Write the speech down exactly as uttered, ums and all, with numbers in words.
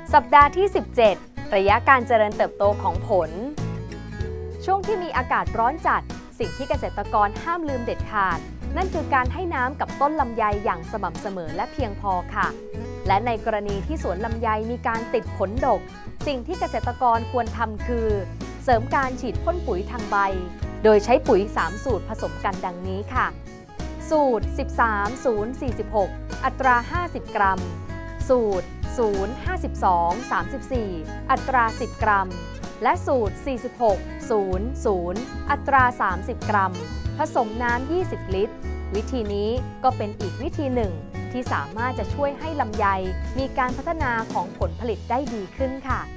สัปดาห์ที่ สิบเจ็ด ระยะการเจริญเติบโตของผลช่วงที่มีอากาศร้อนจัดสิ่งที่เกษตรกรห้ามลืมเด็ดขาดนั่นคือการให้น้ำกับต้นลำไยอย่างสม่ำเสมอและเพียงพอค่ะและในกรณีที่สวนลำไยมีการติดผลดกสิ่งที่เกษตรกรควรทำคือเสริมการฉีดพ่นปุ๋ยทางใบโดยใช้ปุ๋ยสามสูตรผสมกันดังนี้ค่ะสูตร สิบสาม ศูนย์ สี่สิบหก อัตรา ห้าสิบ กรัมสูตร ศูนย์ ห้าสิบสอง สามสิบสี่ อัตรา สิบ กรัมและสูตร สี่สิบหก ศูนย์ ศูนย์ อัตรา สามสิบ กรัมผสมน้ำ ยี่สิบ ลิตรวิธีนี้ก็เป็นอีกวิธีหนึ่งที่สามารถจะช่วยให้ลำไยมีการพัฒนาของผลผลิตได้ดีขึ้นค่ะ